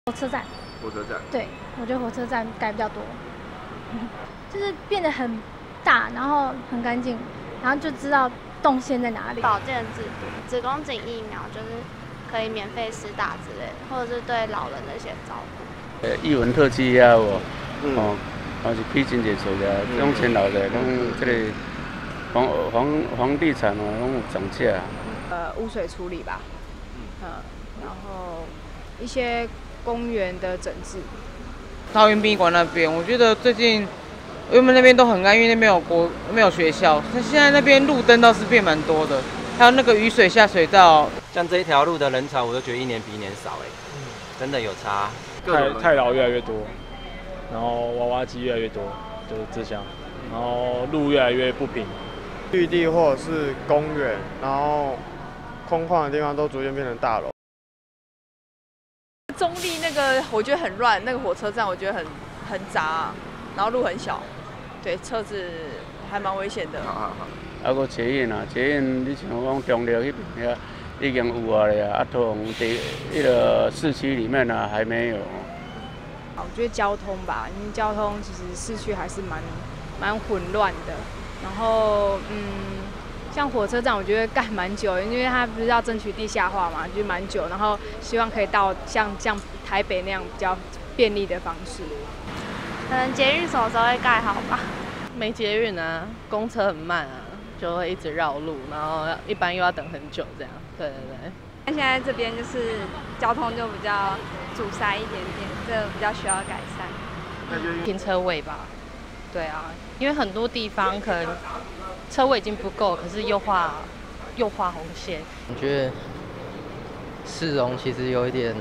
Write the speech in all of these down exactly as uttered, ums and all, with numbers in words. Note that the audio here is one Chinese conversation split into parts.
火车站。 火车站。 对，我觉得火车站盖比较多，就是变得很大，然后很干净，然后就知道动线在哪里。 保健制度，子宫颈疫苗就是可以免费施打之类的，或者是对老人的一些照顾。 呃，艺文特区啊，有嗯、 哦，还是批真侪厝个，拢前老的，拢这个房房房地产哦，拢有涨价。 呃，污水处理吧，嗯，然后一些公园的整治。 桃园殡仪馆那边，我觉得最近原本那边都很干，因为那边有国没有学校，那现在那边路灯倒是变蛮多的，还有那个雨水下水道。 像这一条路的人潮，我都觉得一年比一年少哎，真的有差。 太太劳越来越多，然后娃娃机越来越多，就是这项，然后路越来越不平。 绿地或者是公园，然后空旷的地方都逐渐变成大楼。 中立那个我觉得很乱，那个火车站我觉得很很杂，然后路很小，对，车子还蛮危险的。 好好好。 啊，个捷运啊，捷运你像讲中立迄边遐已经有啊咧，啊，桃园地那个市区里面呢还没有。 我觉得交通吧，因为交通其实市区还是蛮蛮混乱的。然后嗯，像火车站，我觉得盖蛮久，因为它不是要争取地下化嘛，就蛮久。然后希望可以到像像台北那样比较便利的方式。 可能捷运什么时候会盖好吧？ 没捷运啊，公车很慢啊，就会一直绕路，然后一般又要等很久这样。对对对。 那现在这边就是交通就比较阻塞一点点，这个比较需要改善。 停车位吧，对啊，因为很多地方可能车位已经不够，可是又画又画红线。 我觉得市容其实有一点，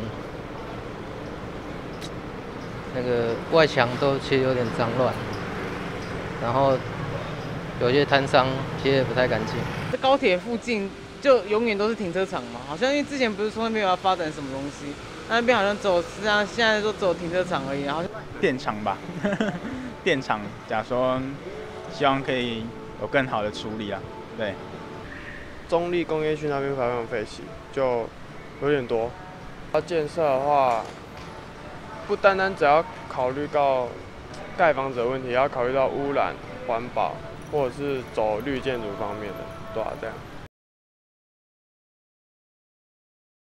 那个外墙都其实有点脏乱，然后有些摊商贴得不太干净。 在高铁附近就永远都是停车场嘛，好像因为之前不是说那边有要发展什么东西，那边好像只有实际上现在都只有停车场而已，好像电厂吧，电厂假如说希望可以有更好的处理啊，对。 中立工业区那边排放废气就有点多，要建设的话，不单单只要考虑到盖房子的问题，也要考虑到污染、环保，或者是走绿建筑方面的，对啊，这样。